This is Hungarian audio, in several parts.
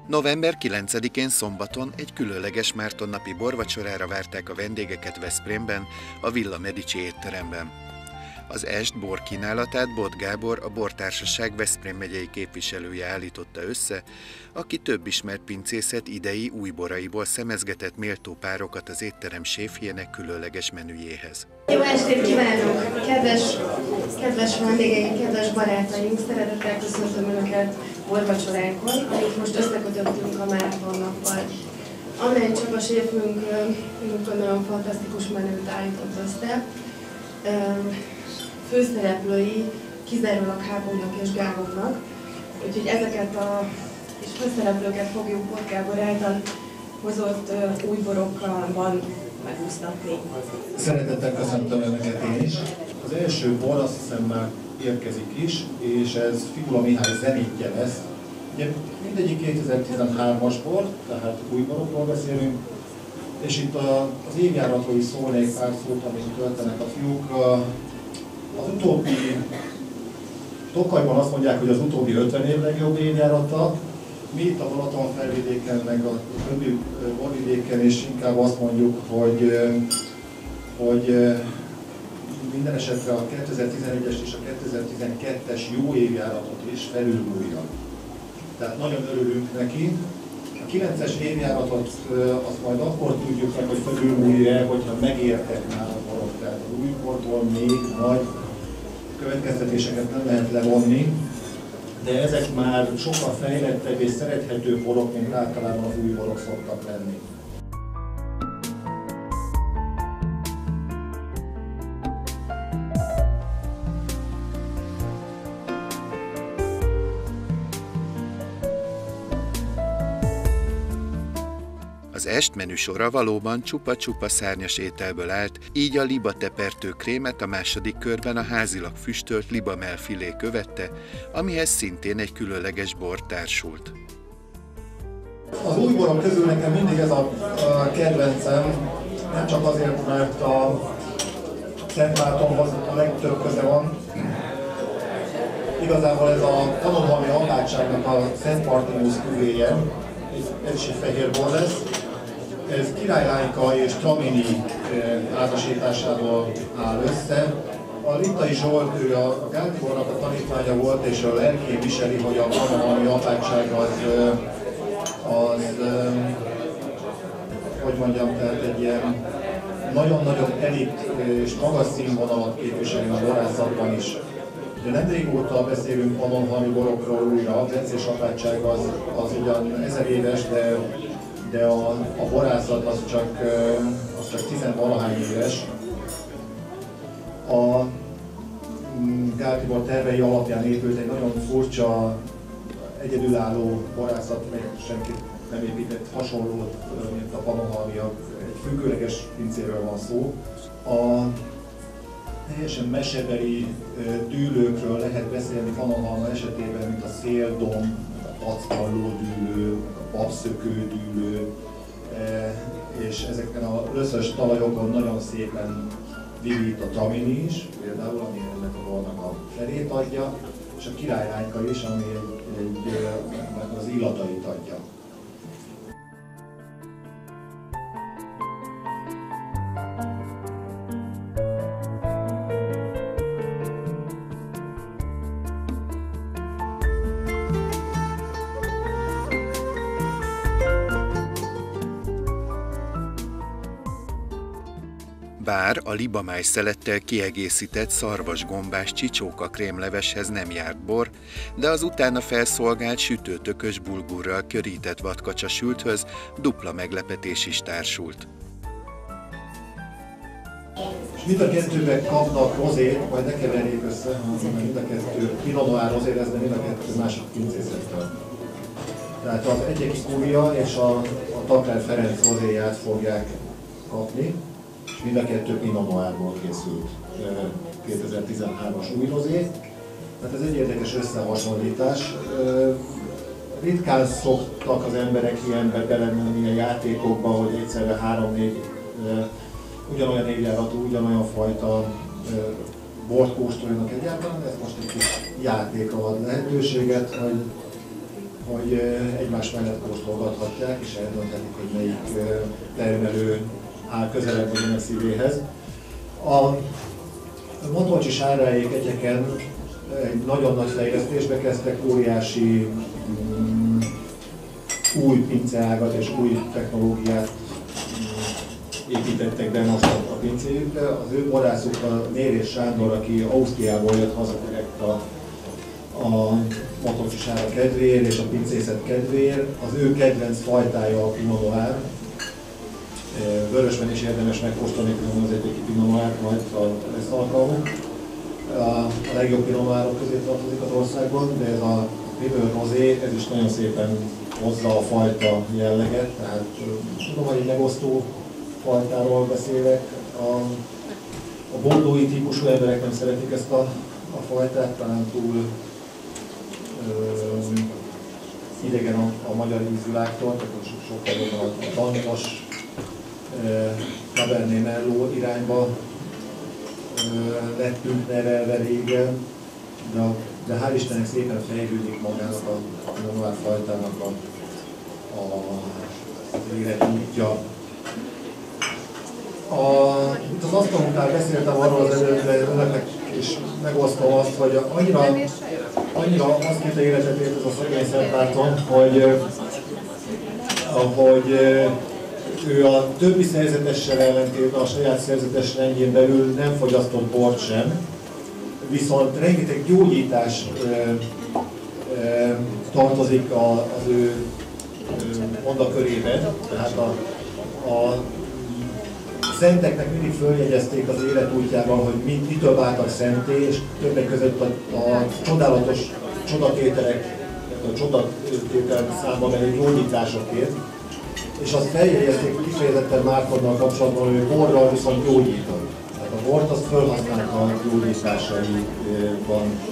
November 9-én szombaton egy különleges mártonnapi borvacsorára várták a vendégeket Veszprémben, a Villa Medici étteremben. Az est borkínálatát Bot Gábor, a Bortársaság Veszprém megyei képviselője állította össze, aki több ismert pincészet idei új boraiból szemezgetett méltó párokat az étterem séfjének különleges menüjéhez. Jó estét kívánok! Kedves vendégeink, kedves barátaink! Szeretettel köszöntöm Önöket borvacsoránkon, amit most összekötöttünk a mártonnappal. Amely Csaba séfünk nagyon fantasztikus menüt állított össze. Főszereplői kizárólag Háborúnak és Gábornak, úgyhogy ezeket a kis főszereplőket fogjuk Bot Gábor által hozott új borokkal megúsztatni. Szeretettel köszöntöm Önöket én is. Az első bor azt hiszem már érkezik is, és ez Figula Mihály zenítje lesz. Ugye mindegyik 2013-as bor, tehát új borokról beszélünk, és itt az évjáratról is szólnék pár szót, amit töltenek a fiúk. Az utóbbi, Tokajban azt mondják, hogy az utóbbi 50 év legjobb évjárata. Mi itt a Balaton felvidéken, meg a többi borvidéken is inkább azt mondjuk, hogy minden esetre a 2011-es és a 2012-es jó évjáratot is felülmúlja. Tehát nagyon örülünk neki. A 9-es évjáratot azt majd akkor tudjuk meg, hogy felülmúlja, hogyha megértek már a borok. Tehát az új borból még nagy következtetéseket nem lehet levonni, de ezek már sokkal fejlettebb és szerethető borok, mint általában az új borok szoktak lenni. Az est menüsora valóban csupa-csupa szárnyas ételből állt, így a liba tepertő krémet a második körben a házilag füstölt liba mellfilé követte, amihez szintén egy különleges bor társult. Az új borok közül nekem mindig ez a kedvencem, nem csak azért, mert a Szent Mártonhoz a legtöbb köze van. Igazából ez a Pannonhalmi apátságnak a Szent Martinus küvéje, ez is egy fehér bor lesz. Ez Király Lányka és Tramini házasításából áll össze. A Littai Zsolt, ő a Gátibornak a tanítványa volt, és a lelkén viseli, hogy a Pannonhalmi apátság hogy mondjam, tehát egy ilyen nagyon-nagyon elit és magas színvonalat képviseli a borászatban is. De nem régóta beszélünk pannonhalmi borokról újra, a Bencés apátság az ugyan 1000 éves, de a borászat az csak 10-valahány éves. A Gál Tibor tervei alapján épült egy nagyon furcsa, egyedülálló borászat, meg senki nem épített hasonlót, mint a pannonhalmiak. Egy függőleges pincéről van szó. A teljesen mesebeli dűlőkről lehet beszélni Pannonhalma esetében, mint a széldom, a pacpalló dűlő, a papszökő dűlő, és ezeken a löszös talajokon nagyon szépen divít a Tramini is, például, ami ennek a bornak a felét adja, és a Király Lányka is, ami az illatait adja. Bár a libamáj szelettel kiegészített szarvasgombás csicsóka krémleveshez nem járt bor, de az utána felszolgált sütőtökös bulgurral körített vadkacsa sülthöz dupla meglepetés is társult. Mind a kettőben kapnak rozét, majd ne keverjék össze, mind a kettő Pinot Noir rozé lesz, de mind a kettő másik pincészettől. Tehát az Egyeki Kúria és a Takler Ferenc rozéját fogják kapni. És mind a kettő Pinot Noirból készült 2013-as új rozé. Tehát ez egy érdekes összehasonlítás. Ritkán szoktak az emberek ilyenbe belemenni a játékokba, hogy egyszerre 3-4 ugyanolyan évjáratú, ugyanolyan fajta bort kóstoljanak egyáltalán. Ez most egy kis játékra ad lehetőséget, hogy egymás mellett kóstolgathatják, és eldönthetik, hogy melyik termelő áll közelebb vagy a szívéhez. A Montolcsi Sáráék egyeken egy nagyon nagy fejlesztésbe kezdtek, óriási új pinceágat és új technológiát építettek be most a pincéjükre. Az ő borászuk a Mérés Sándor, aki Ausztriából jött haza direkt a Montolcsi Sára kedvéért és a pincészet kedvéért. Az ő kedvenc fajtája a Pinot Noir. Vörösben is érdemes megkóstolni az egyik Pinot Noir, majd lesz alkalmunk. A legjobb Pinot Noirok közé tartozik az országban, de ez a River Rosé, ez is nagyon szépen hozza a fajta jelleget, tehát tudom, hogy egy megosztó fajtáról beszélek. A bordeaux-i típusú emberek nem szeretik ezt a fajtát, talán túl idegen a magyar ízvilágtól, tehát sokkal jobban a tanninos Cabernet Merlot irányba lettünk nevelve régen, de hál' Istennek szépen fejlődik magának a Pinot Noir fajtának az életútja. Itt az asztalunknál beszéltem arról az előbb, de önöknek is megosztom azt, hogy annyira azt hitt a életet ért ez a szegény Szentmárton, hogy ő a többi szerzetessel ellentétben a saját szerzetes rendjén belül nem fogyasztott bort sem, viszont rengeteg gyógyítás tartozik az ő mondakörébe, tehát a szenteknek mindig följegyezték az életútjában, hogy mitől váltak szenté, és többek között a csodálatos csodatételek, a csodatétel számba menő gyógyításokért, és azt feljegyezték kifejezetten Mártonnal kapcsolatban, hogy borral viszont gyógyított. Tehát a bort azt felhasználta a gyógyításaiban.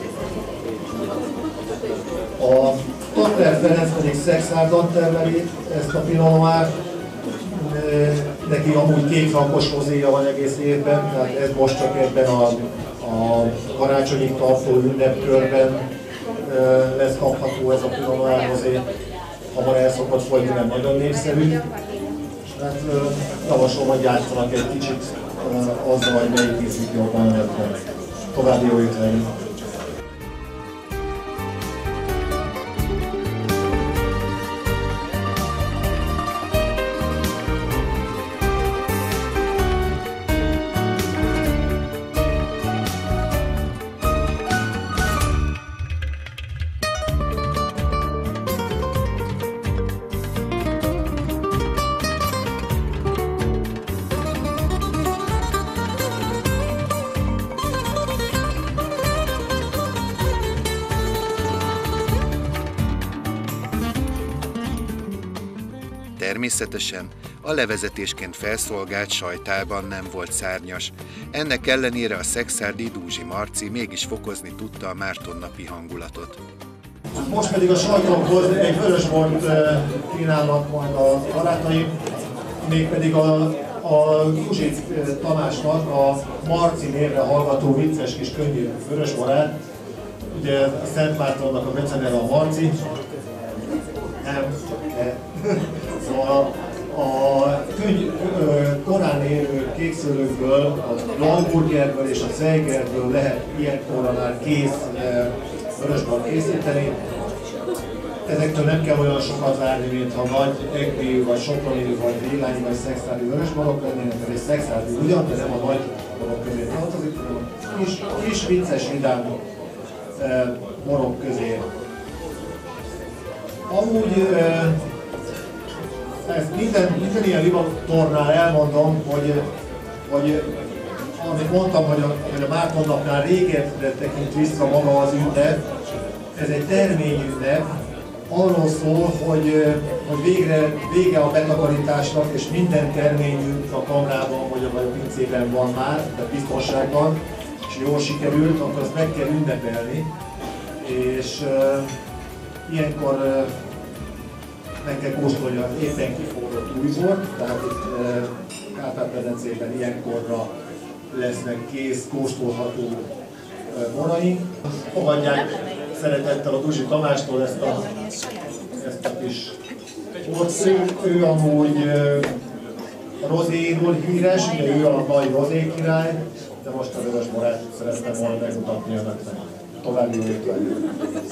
A Tatter Ferenc pedig Szexárdan termeli ezt a Pinot Noir. Neki amúgy kékfrankos rozéja van egész évben, tehát ez most csak ebben a karácsonyig tartó ünnepkörben lesz kapható ez a Pinot Noir rozé. Hamar el szokott folyni, mert nagyon népszerű. Hát javaslom, hogy játszanak egy kicsit azzal, hogy melyik ízik jobban, mert további jó étlenül. Természetesen a levezetésként felszolgált sajtában nem volt szárnyas. Ennek ellenére a szexárdi Dúzsi Marci mégis fokozni tudta a Mártonnapi hangulatot. Most pedig a sajtomhoz egy vörösbort kínálnak majd a barátaim, mégpedig a Dúzsi Tamásnak a Marci névre hallgató vicces kis könnyű vörösborát. Ugye a Szent Mártonnak a beceneve a Marci. Szóval a korán élő kékszőlőkből, a Lamburgerből és a Zeigerből lehet ilyenkorra már kész vörösbort készíteni. Ezektől nem kell olyan sokat várni, mint ha nagy egri, vagy soproni, vagy villányi, vagy szexárdi vörösborok lennének, mert egy szexárdi ugyan, de nem a nagy borok közé tartozik, hanem a kis vicces, vidám borok közé. Amúgy ezt minden ilyen libatornál elmondom, hogy amit mondtam, hogy a Mártonnapnál régebbre tekint vissza maga az ünnep, ez egy terményünnep, arról szól, hogy vége a betakarításnak, és minden terményünk a kamrában vagy a pincében van már, tehát biztonságban, és jól sikerült, akkor azt meg kell ünnepelni, és ilyenkor meg kell kóstolni az éppen kiforrott újbort, tehát itt Kárpát-medencében ilyenkorra lesznek kész, kóstolható boraink. Fogadják szeretettel a Duzsi Tamástól ezt a kis porcét. Ő amúgy rozéról híres, ugye ő a mai rozé király, de most a vörös borát szerettem volna megmutatni önöknek. További jó étvágyat!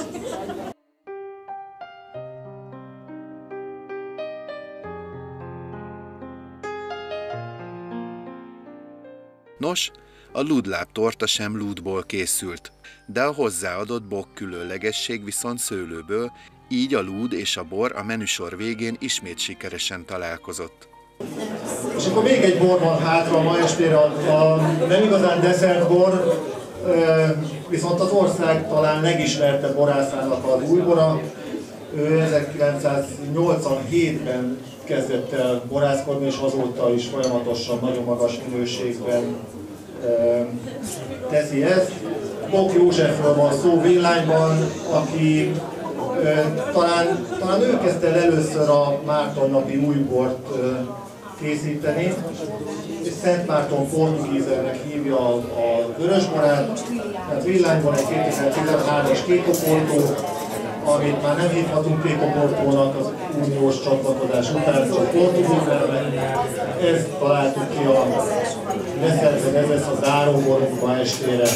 Nos, a lúdláb torta sem lúdból készült, de a hozzáadott bokk különlegesség viszont szőlőből, így a lúd és a bor a menüsor végén ismét sikeresen találkozott. És akkor még egy bor van hátra ma estére, a nem igazán desszertbor, viszont az ország talán legismertebb borászának az újbora. Ő 1987-ben kezdett el borászkodni, és azóta is folyamatosan nagyon magas minőségben teszi ezt. Bokk Józsefről van szó Villányban, aki talán ő kezdte el először a Mártonnapi újbort készíteni, és Szent Márton portugízernek hívja a vörösborát, tehát Villányban egy 2013-as kékoportó, amit már nem hívhatunk kékoportónak az uniós csatlakozás után, csak portugízernek. Ezt találtuk ki a desszertben, ez lesz a záróborunk ma estére.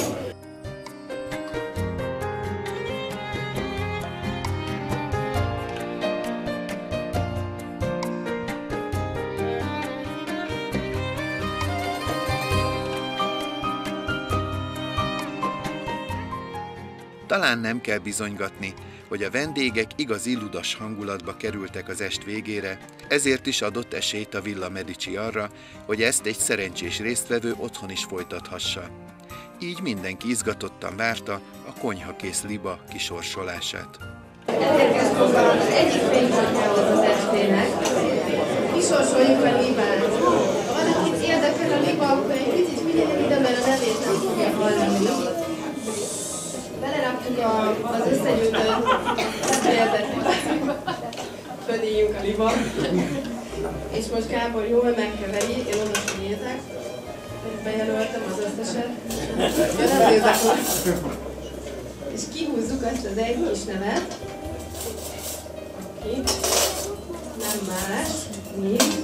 Talán nem kell bizonygatni, hogy a vendégek igazi ludas hangulatba kerültek az est végére, ezért is adott esélyt a Villa Medici arra, hogy ezt egy szerencsés résztvevő otthon is folytathassa. Így mindenki izgatottan várta a konyhakész liba kisorsolását. Elérkeztünk az egyik fénypontjához az estének. Kisorsoljuk a libát. Ha valakit érdekel a liba, akkor egy picit figyeljen ide, mert a nevét nem fogja hallani. Beleraktuk az összegyűjtött féldet, földíjunk a liba. És most Gábor jól megkeveri, én oda figyeltek. Bejelöltem az összeset. Nem nézek most. És kihúzzuk azt az egy kis nevet, aki nem más, mint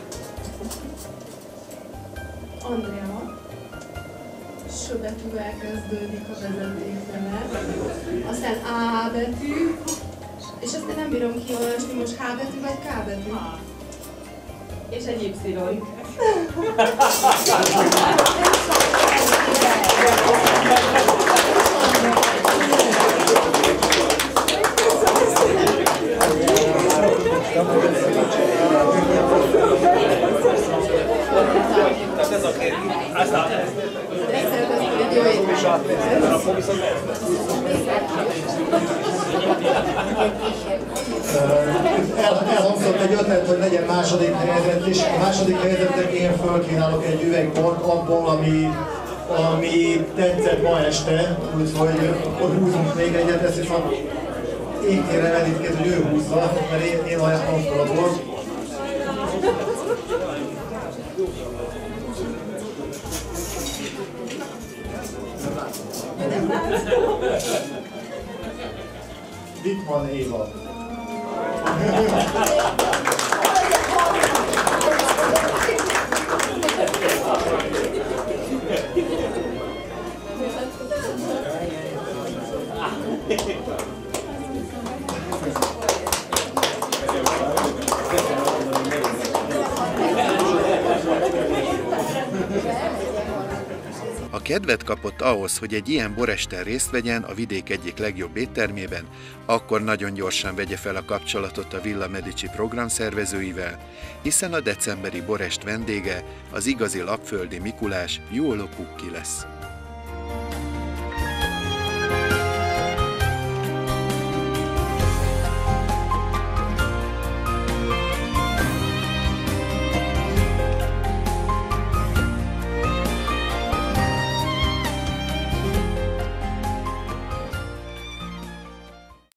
Andrea. S betűvel kezdődik a vezetékneve, aztán A betű, és azt én nem bírom kiolvasni, most H betű vagy K betű. És egy Y. Elhangzott egy ötlet, hogy legyen második helyzet, és a második helyzetnek én fölkínálok egy üvegbort abból, ami tetszett ma este, úgyhogy akkor húzunk még egyet, ezt hiszem én kérem Editket, hogy ő húzza, mert én ajánlom fel a bort. Wittmann Éva. Ha kedvet kapott ahhoz, hogy egy ilyen boresten részt vegyen a vidék egyik legjobb éttermében, akkor nagyon gyorsan vegye fel a kapcsolatot a Villa Medici programszervezőivel, hiszen a decemberi borest vendége az igazi lapföldi Mikulás Jóló Kukki lesz.